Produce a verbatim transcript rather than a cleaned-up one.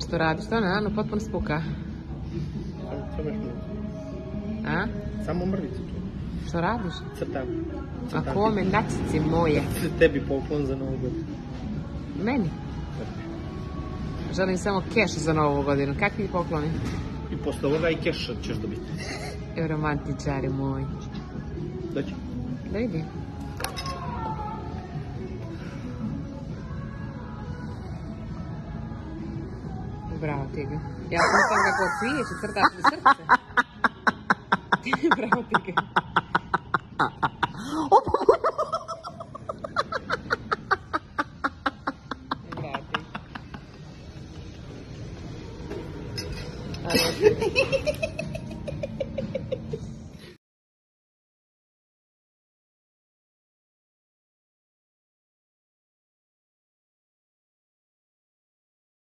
što radiš? Što ne, ano, potpuno spuka. Samo još mrvicu. A? Samo mrvicu. Što radiš? Crtam. A kome, načici moje? Tebi poklon za novu godinu. Meni? Želim samo keš za novu godinu. Kakvi pokloni? I posle ovoga i keš ćeš dobiti. Evo romantičari moji. Dođi. Da vidi. Bravo ti ga. Ja sam kako cvijeće, crtaš mi srce. Bravo ti ga. Bravo ti.